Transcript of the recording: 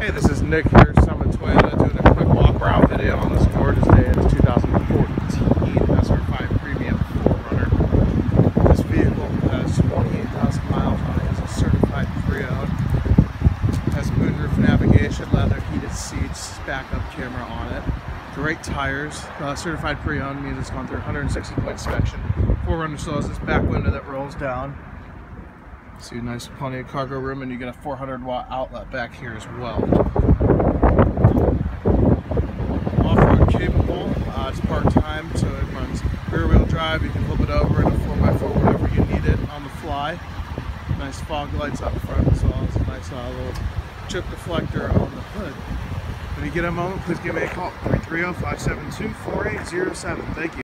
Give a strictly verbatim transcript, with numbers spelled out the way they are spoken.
Hey, this is Nick here, Summit Toyota, doing a quick walk around video on this gorgeous day. It's two thousand fourteen S R five Premium four runner. This vehicle has twenty-eight thousand miles on it. It's a certified pre-owned. Has moonroof navigation, leather heated seats, backup camera on it. Great tires. Uh, certified pre-owned means it's gone through one hundred sixty point inspection. four runner still has this back window that rolls down. See, nice, plenty of cargo room, and you get a four hundred watt outlet back here as well. Off-road capable. Uh, it's part-time, so it runs rear-wheel drive. You can flip it over in a four by four whenever you need it on the fly. Nice fog lights up front as well. It's a nice uh, little chip deflector on the hood. When you get a moment, please give me a call, three three zero, five seven two, four eight zero seven. Thank you.